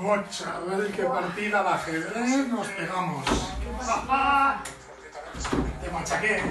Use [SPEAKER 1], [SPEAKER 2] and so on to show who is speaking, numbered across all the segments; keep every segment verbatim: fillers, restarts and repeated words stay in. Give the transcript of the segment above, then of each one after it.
[SPEAKER 1] Mocha, a ver qué partida de ajedrez nos pegamos. Te machaqué.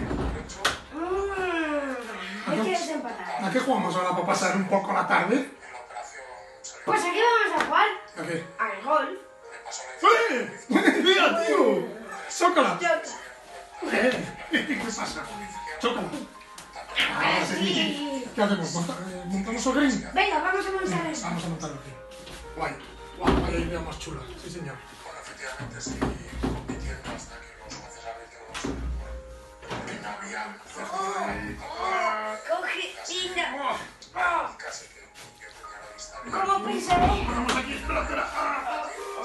[SPEAKER 2] ¿Me quieres empatar?
[SPEAKER 1] ¿A qué jugamos ahora para pasar un poco la tarde?
[SPEAKER 2] Pues aquí vamos a jugar
[SPEAKER 1] ¿A qué?
[SPEAKER 2] al golf.
[SPEAKER 1] ¡Eh! ¡Buena idea, tío! ¡Chócala! Eh, ¿Qué pasa? ¡Chócala! Ah, sí. ¿Qué hacemos? ¿Monta- eh, ¿Montamos el green?
[SPEAKER 2] Venga, vamos a montar eso.
[SPEAKER 1] Vamos a montar el green. Guay. Guay, vaya idea más chula. Sí, señor.
[SPEAKER 3] Bueno, efectivamente, sí, compitiendo hasta que los jueces árbitros porque no había
[SPEAKER 2] Coge, venga.
[SPEAKER 3] casi que yo tenía la vista bien.
[SPEAKER 2] ¿Cómo pensaré?
[SPEAKER 1] Vamos aquí, espera, espera. Ah,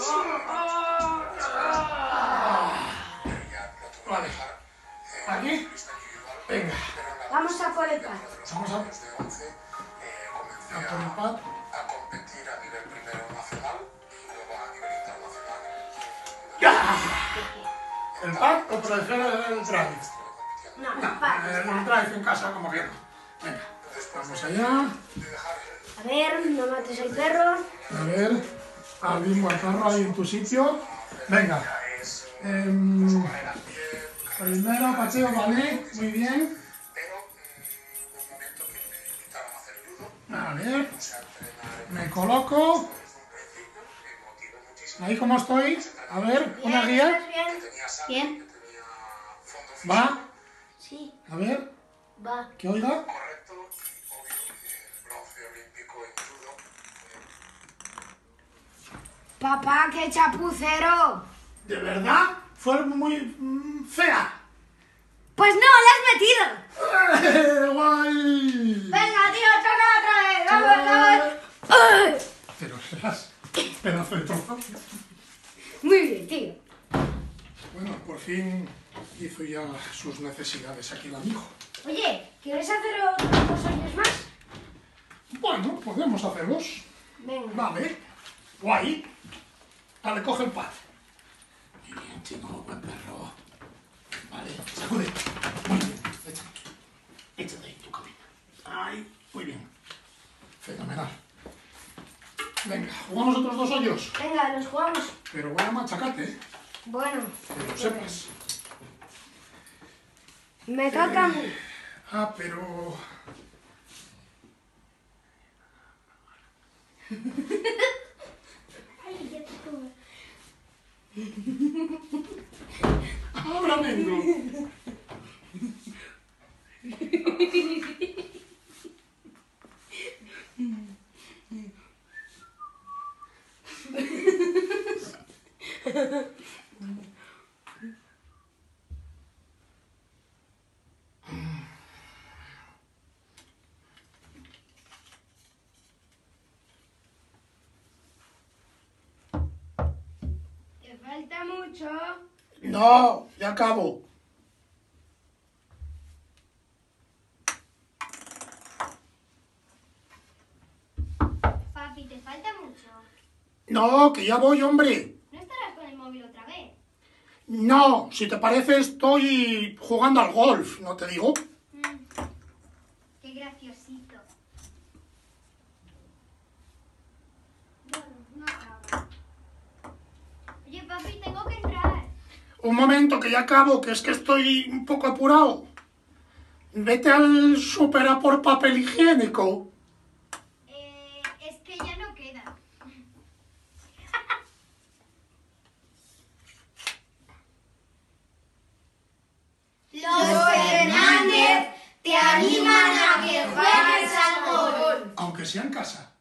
[SPEAKER 3] Pero ya lo tuve que
[SPEAKER 1] Vale.
[SPEAKER 3] dejar eh,
[SPEAKER 1] ¿Aquí?
[SPEAKER 3] vista individual.
[SPEAKER 1] Venga.
[SPEAKER 2] Vamos a por el pad.
[SPEAKER 1] Vamos a,
[SPEAKER 3] Desde once eh, comencé
[SPEAKER 1] a por el
[SPEAKER 3] a,
[SPEAKER 1] pad.
[SPEAKER 3] a competir a nivel primero nacional y luego a nivel internacional.
[SPEAKER 1] ¡Ya! ¿El pad o prefiero el drive?
[SPEAKER 2] No,
[SPEAKER 1] No,
[SPEAKER 2] el pad.
[SPEAKER 1] el drive en casa como que no. Venga, vamos allá.
[SPEAKER 2] A ver, no mates al perro.
[SPEAKER 1] A ver, Alvin Guatarro ahí en tu sitio. Venga. Em, primero, Pacheo, vale, muy bien.
[SPEAKER 3] Pero mm, un momento que me invitaron a hacer judo,
[SPEAKER 1] A ver,
[SPEAKER 3] puse a entrenar
[SPEAKER 1] me coloco.
[SPEAKER 3] desde un principio, me motivó muchísimo.
[SPEAKER 1] Ahí como estoy. A ver, una
[SPEAKER 2] Bien,
[SPEAKER 1] guía.
[SPEAKER 2] ¿estás bien?
[SPEAKER 3] Tenía sangre,
[SPEAKER 2] Bien.
[SPEAKER 3] que tenía fondo físico
[SPEAKER 1] Va,
[SPEAKER 2] Sí,
[SPEAKER 1] a ver,
[SPEAKER 2] va.
[SPEAKER 1] que oiga.
[SPEAKER 3] correcto y obvio el bronce olímpico en judo.
[SPEAKER 2] Papá, qué chapucero.
[SPEAKER 1] ¿De verdad? Fue muy mm, fea.
[SPEAKER 2] Pues no, la has metido.
[SPEAKER 1] ¡Eh, guay!
[SPEAKER 2] Venga, tío, choca otra vez. Vamos, vamos. ¡Ay!
[SPEAKER 1] Pero serás pedazo de trozo.
[SPEAKER 2] Muy bien, tío.
[SPEAKER 1] Bueno, por fin hizo ya sus necesidades aquí el amigo.
[SPEAKER 2] Oye, ¿quieres hacer otros dos años más?
[SPEAKER 1] Bueno, podemos hacerlos.
[SPEAKER 2] Venga.
[SPEAKER 1] Vale. Guay. Dale, coge el pad. Muy bien, chico, buen perro. Vale, sacude. Muy bien, échate. Échate ahí tu cabina. Ay, muy bien. Fenomenal. Venga, jugamos otros dos hoyos.
[SPEAKER 2] Venga, los jugamos.
[SPEAKER 1] Pero voy a machacarte, ¿eh?
[SPEAKER 2] Bueno,
[SPEAKER 1] Que lo sepas.
[SPEAKER 2] me toca a mí.
[SPEAKER 1] Ah, pero...
[SPEAKER 2] Ay, ya te pongo.
[SPEAKER 1] Ahora vengo.
[SPEAKER 2] Te falta mucho.
[SPEAKER 1] No, ya acabo.
[SPEAKER 4] Papi, ¿te falta mucho?
[SPEAKER 1] No, que ya voy, hombre.
[SPEAKER 4] ¿No estarás con el móvil otra vez?
[SPEAKER 1] No, si te parece estoy jugando al golf, ¿no te digo?
[SPEAKER 4] Mm, qué graciosito. Bueno, no acabo. Oye, papi, tengo que entrar.
[SPEAKER 1] Un momento, que ya acabo, que es que estoy un poco apurado. Vete al súper a por papel higiénico.
[SPEAKER 4] Eh, es que ya no queda.
[SPEAKER 2] Los Fernández te animan a que juegues al golf.
[SPEAKER 1] Aunque sea en casa.